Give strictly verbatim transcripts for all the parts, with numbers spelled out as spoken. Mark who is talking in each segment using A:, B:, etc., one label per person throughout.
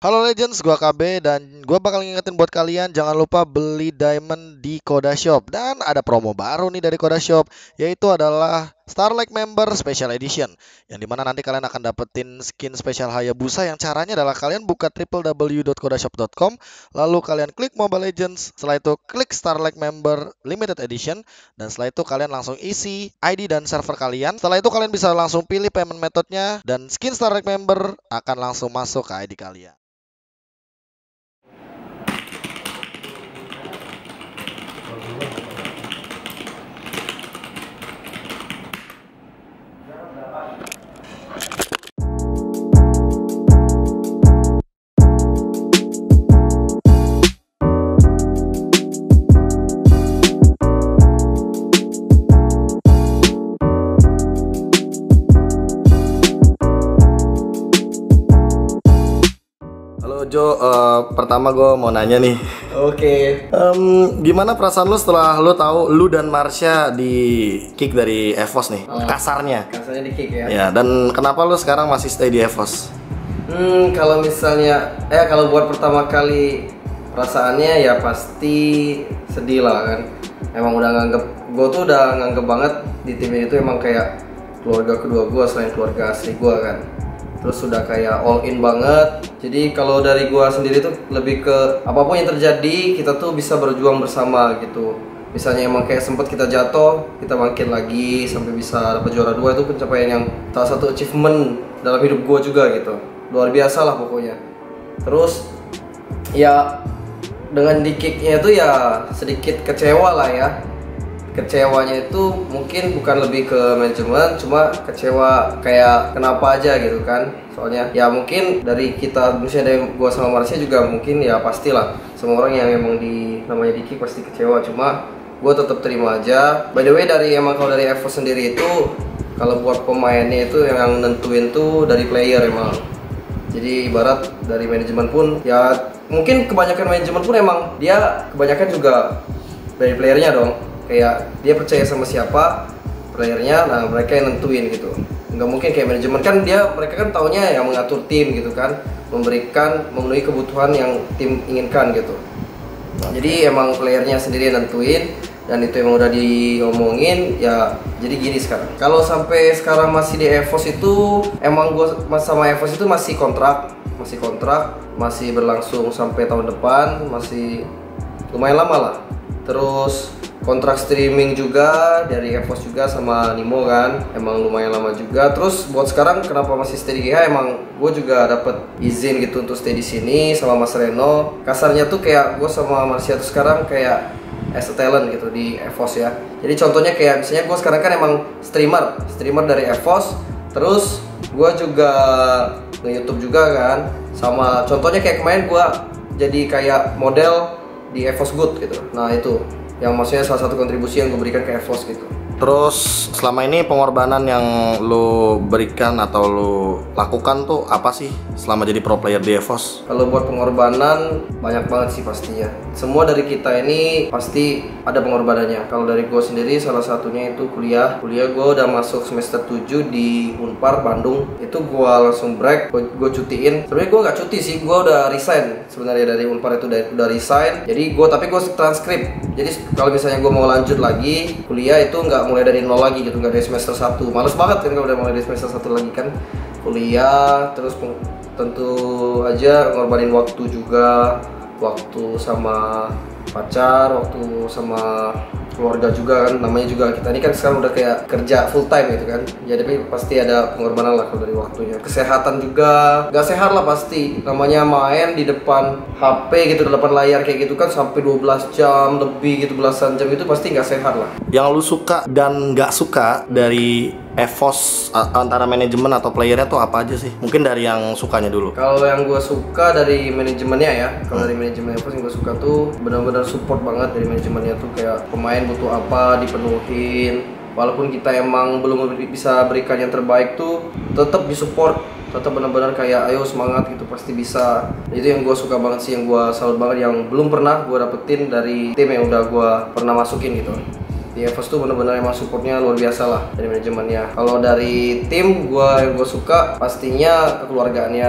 A: Halo Legends, gua K B dan gua bakal ngingetin buat kalian jangan lupa beli diamond di Koda Shop. Dan ada promo baru nih dari Koda Shop, yaitu adalah Starlight Member Special Edition, yang dimana nanti kalian akan dapetin skin spesial Hayabusa. Yang caranya adalah kalian buka w w w dot kodashop dot com, lalu kalian klik Mobile Legends, setelah itu klik Starlight Member Limited Edition, dan setelah itu kalian langsung isi I D dan server kalian. Setelah itu kalian bisa langsung pilih payment methodenya, dan skin Starlight Member akan langsung masuk ke I D kalian. Halo Jo, uh, pertama gue mau nanya nih.
B: Oke.
A: Um, gimana perasaan lu setelah lu tahu lu dan Marsha di kick dari EVOS nih?
B: Oh.
A: Kasarnya.
B: Kasarnya di kick ya.
A: Ya, dan kenapa lu sekarang masih stay di EVOS?
B: Hmm, kalau misalnya, eh kalau buat pertama kali perasaannya ya pasti sedih lah kan. Emang udah nganggep, gue tuh udah nganggep banget di tim ini tuh emang kayak keluarga kedua gue selain keluarga asli gue kan. Terus sudah kayak all in banget. Jadi kalau dari gua sendiri tuh lebih ke apapun yang terjadi kita tuh bisa berjuang bersama gitu. Misalnya emang kayak sempet kita jatuh, kita bangkit lagi sampai bisa dapat juara dua, itu pencapaian yang salah satu achievement dalam hidup gua juga gitu. Luar biasa lah pokoknya. Terus ya dengan di kicknya itu ya sedikit kecewa lah ya. Kecewanya itu mungkin bukan lebih ke manajemen, cuma kecewa kayak kenapa aja gitu kan. Soalnya ya mungkin dari kita, misalnya dari gua sama Marsha juga mungkin ya pastilah semua orang yang emang di namanya Diki pasti kecewa, cuma gua tetap terima aja. By the way, dari emang kalau dari EVOS sendiri itu kalau buat pemainnya itu yang nentuin tuh dari player emang. Jadi ibarat dari manajemen pun ya mungkin kebanyakan manajemen pun emang dia kebanyakan juga dari playernya dong. Kayak dia percaya sama siapa playernya, nah mereka yang nentuin gitu. Nggak mungkin kayak manajemen kan, dia mereka kan taunya yang mengatur tim gitu kan, memberikan memenuhi kebutuhan yang tim inginkan gitu. Jadi emang playernya sendiri yang nentuin, dan itu emang udah diomongin ya. Jadi gini sekarang, kalau sampai sekarang masih di EVOS itu emang gue sama EVOS itu masih kontrak, masih kontrak, masih berlangsung sampai tahun depan, masih lumayan lama lah. Terus kontrak streaming juga dari EVOS juga sama Nimo kan, emang lumayan lama juga. Terus buat sekarang kenapa masih stay di G H, emang gue juga dapet izin gitu untuk stay di sini sama Mas Reno. Kasarnya tuh kayak gue sama Marsha tuh sekarang kayak as a talent gitu di EVOS ya. Jadi contohnya kayak misalnya gue sekarang kan emang streamer, streamer dari EVOS. Terus gue juga nge-YouTube juga kan. Sama contohnya kayak kemarin gue jadi kayak model di EVOS Good gitu. Nah itu yang maksudnya salah satu kontribusi yang gue berikan ke EVOS gitu.
A: Terus selama ini pengorbanan yang lu berikan atau lu lakukan tuh apa sih selama jadi pro player di EVOS?
B: Kalau buat pengorbanan banyak banget sih pastinya. Semua dari kita ini pasti ada pengorbanannya. Kalau dari gue sendiri salah satunya itu kuliah. Kuliah gue udah masuk semester tujuh di Unpar Bandung. Itu gue langsung break, gue cutiin. Sebenarnya gue nggak cuti sih, gue udah resign sebenarnya dari Unpar itu, udah, udah resign. Jadi gue tapi gue transkrip. Jadi kalau misalnya gue mau lanjut lagi kuliah itu nggak mulai dari nol lagi gitu, nggak dari semester satu. Males banget kan kalau udah mulai dari semester satu lagi kan kuliah. Terus tentu aja ngorbanin waktu juga, waktu sama pacar, waktu sama keluarga juga kan, namanya juga kita ini kan sekarang udah kayak kerja full time gitu kan. Jadi pasti ada pengorbanan lah kalau dari waktunya. Kesehatan juga gak sehat lah pasti, namanya main di depan H P gitu, di depan layar kayak gitu kan sampai dua belas jam lebih gitu, belasan jam, itu pasti gak sehat lah.
A: Yang lu suka dan gak suka dari EVOS antara manajemen atau playernya tuh apa aja sih? Mungkin dari yang sukanya dulu.
B: Kalau yang gue suka dari manajemennya ya, kalau dari manajemen EVOS yang gue suka tuh benar-benar support banget dari manajemennya tuh, kayak pemain butuh apa dipenuhin. Walaupun kita emang belum bisa berikan yang terbaik tuh, tetap disupport, tetap benar-benar kayak ayo semangat gitu, pasti bisa. Itu yang gue suka banget sih, yang gue salut banget, yang belum pernah gue dapetin dari tim yang udah gue pernah masukin gitu. Di EVOS tuh benar-benar emang supportnya luar biasa lah dari manajemennya. Kalau dari tim gue yang gue suka pastinya kekeluargaannya,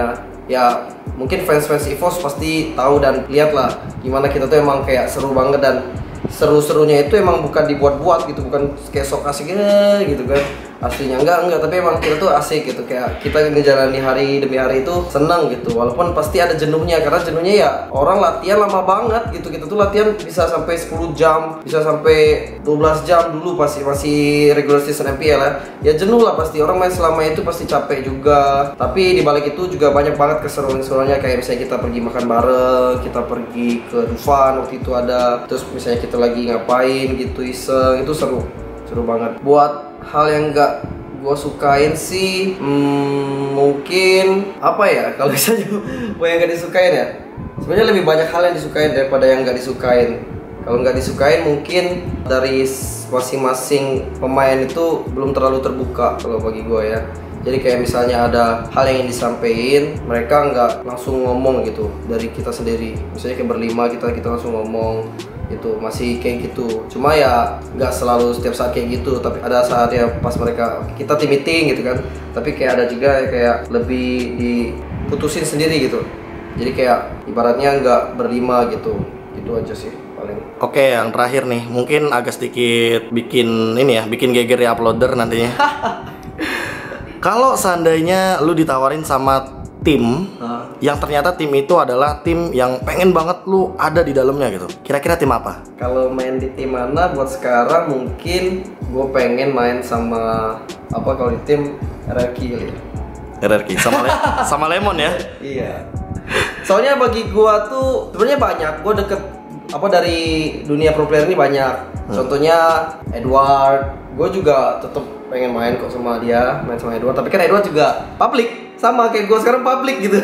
B: ya mungkin fans-fans EVOS pasti tahu dan lihat lah gimana kita tuh emang kayak seru banget, dan seru-serunya itu emang bukan dibuat-buat gitu, bukan kayak sok asik gitu kan aslinya, enggak enggak tapi emang kita tuh asik gitu, kayak kita ngejalani hari demi hari itu senang gitu, walaupun pasti ada jenuhnya, karena jenuhnya ya orang latihan lama banget gitu, kita tuh latihan bisa sampai sepuluh jam, bisa sampai dua belas jam dulu pasti masih regular season M P L ya, ya jenuh lah pasti, orang main selama itu pasti capek juga, tapi dibalik itu juga banyak banget keseruan-keseruannya, kayak misalnya kita pergi makan bareng, kita pergi ke Dufan waktu itu ada, terus misalnya kita lagi ngapain gitu iseng, itu seru seru banget. Buat hal yang nggak gue sukain sih, hmm, mungkin apa ya, kalau misalnya gue yang nggak disukain ya, sebenarnya lebih banyak hal yang disukain daripada yang nggak disukain. Kalau nggak disukain mungkin dari masing-masing pemain itu belum terlalu terbuka kalau bagi gue ya. Jadi kayak misalnya ada hal yang ingin disampaikan, mereka nggak langsung ngomong gitu dari kita sendiri. Misalnya kayak berlima kita kita langsung ngomong itu masih kayak gitu. Cuma ya nggak selalu setiap saat kayak gitu, tapi ada saatnya pas mereka kita team meeting gitu kan. Tapi kayak ada juga kayak lebih diputusin sendiri gitu. Jadi kayak ibaratnya nggak berlima gitu. Itu aja sih paling.
A: Oke, yang terakhir nih, mungkin agak sedikit bikin ini ya, bikin geger ya uploader nantinya. Kalau seandainya lu ditawarin sama tim uh. yang ternyata tim itu adalah tim yang pengen banget lu ada di dalamnya gitu, kira-kira tim apa?
B: Kalau main di tim mana buat sekarang mungkin gue pengen main sama apa, kalau di tim R R Q ya.
A: R R Q sama le sama Lemon ya?
B: Iya. Soalnya bagi gue tuh sebenarnya banyak, gue deket apa dari dunia pro player ini banyak. Hmm. Contohnya Edward, gue juga tetap pengen main kok sama dia, main sama Edward. Tapi kan Edward juga public. Sama kayak gue sekarang public gitu.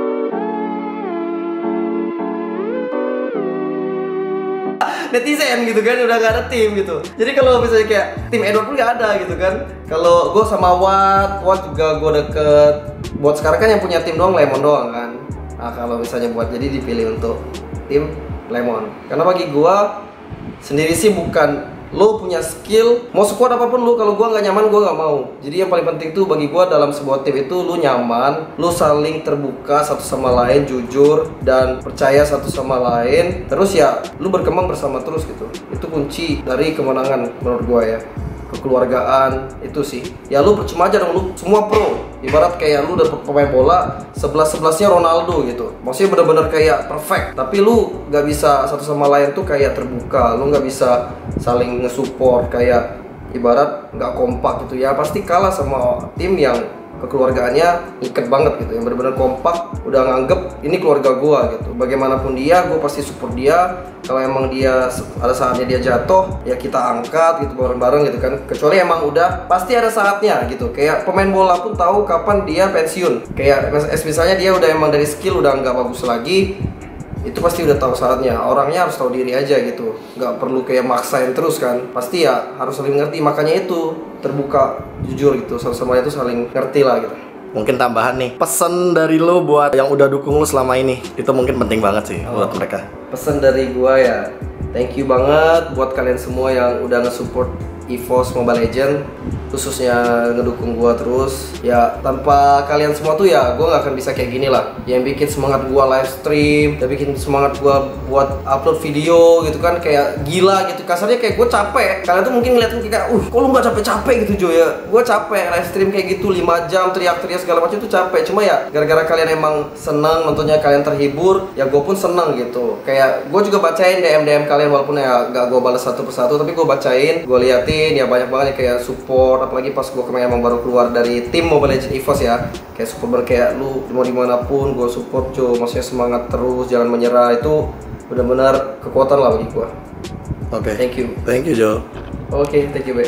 B: Netizen gitu kan, udah gak ada tim gitu. Jadi kalau misalnya kayak tim Edward pun gak ada gitu kan. Kalau gue sama Watt, Watt juga gue deket. Buat sekarang kan yang punya tim doang Lemon doang kan. Nah kalau misalnya buat jadi dipilih untuk tim Lemon. Karena bagi gue sendiri sih bukan lo punya skill, mau sekuat apapun lo, kalau gua nggak nyaman gua nggak mau. Jadi yang paling penting tuh bagi gua dalam sebuah tim itu lo nyaman, lo saling terbuka satu sama lain, jujur dan percaya satu sama lain. Terus ya lo berkembang bersama terus gitu. Itu kunci dari kemenangan menurut gua ya. Kekeluargaan itu sih. Ya lu percuma aja dong, lu semua pro. Ibarat kayak lu dapet pemain bola sebelas-sebelasnya Ronaldo gitu. Maksudnya bener-bener kayak perfect. Tapi lu gak bisa satu sama lain tuh kayak terbuka. Lu gak bisa saling nge-support, kayak ibarat gak kompak gitu ya. Pasti kalah sama tim yang kekeluargaannya ikat banget gitu, yang benar-benar kompak, udah nganggep ini keluarga gua gitu. Bagaimanapun dia, gua pasti support dia. Kalau emang dia ada saatnya dia jatuh, ya kita angkat gitu bareng-bareng gitu kan. Kecuali emang udah pasti ada saatnya gitu. Kayak pemain bola pun tahu kapan dia pensiun. Kayak misalnya dia udah emang dari skill udah nggak bagus lagi, itu pasti udah tahu saatnya. Orangnya harus tahu diri aja gitu, nggak perlu kayak maksain terus kan. Pasti ya harus saling ngerti, makanya itu terbuka, jujur gitu, sama-sama itu saling ngerti lah gitu.
A: Mungkin tambahan nih, pesan dari lo buat yang udah dukung lo selama ini, itu mungkin penting banget sih oh, buat mereka.
B: Pesan dari gua ya, thank you banget buat kalian semua yang udah nge-support EVOS Mobile Legends, khususnya ngedukung gua terus. Ya tanpa kalian semua tuh ya gua nggak akan bisa kayak gini lah. Yang bikin semangat gua live stream, yang bikin semangat gua buat upload video gitu kan, kayak gila gitu. Kasarnya kayak gua capek. Kalian tuh mungkin ngeliatin kayak, uh kok lu nggak capek-capek gitu Jo ya. Gua capek live stream kayak gitu lima jam teriak-teriak segala macam itu capek. Cuma ya gara-gara kalian emang senang nontonnya, kalian terhibur, ya gua pun senang gitu. Kayak gua juga bacain D M D M kalian, walaupun ya nggak gua balas satu persatu, tapi gua bacain, gua liatin. Ya banyak banget ya kayak support, apalagi pas gue kemarin emang baru keluar dari tim Mobile Legends EVOS ya, kayak support kayak lu mau dimanapun gue support Jo, maksudnya semangat terus, jangan menyerah, itu benar-benar kekuatan lah bagi gue.
A: Oke, okay.
B: Thank you,
A: thank you Jo.
B: Oke, okay, thank you Be.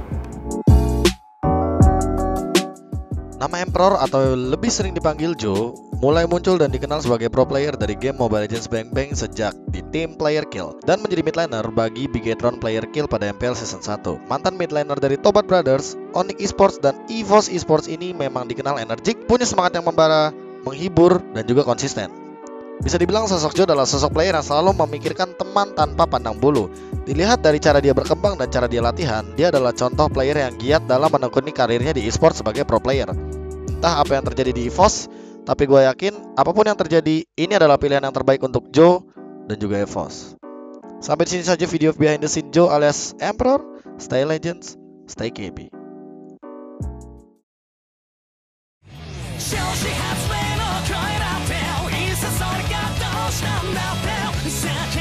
A: Nama Emperor atau lebih sering dipanggil Joe mulai muncul dan dikenal sebagai pro player dari game Mobile Legends Bang Bang sejak di tim Player Kill dan menjadi mid laner bagi Bigetron Player Kill pada M P L Season satu. Mantan mid laner dari Tobat Brothers, Onyx Esports dan EVOS Esports ini memang dikenal energik, punya semangat yang membara, menghibur dan juga konsisten. Bisa dibilang sosok Joe adalah sosok player yang selalu memikirkan teman tanpa pandang bulu. Dilihat dari cara dia berkembang dan cara dia latihan, dia adalah contoh player yang giat dalam menekuni karirnya di esports sebagai pro player. Entah apa yang terjadi di EVOS, Tapi gue yakin apapun yang terjadi, ini adalah pilihan yang terbaik untuk Joe dan juga EVOS. Sampai di sini saja video behind the scene Joe alias Emperor. Stay legends, stay K B.
C: 少子発明の声だっていっそそれがどうしたんだって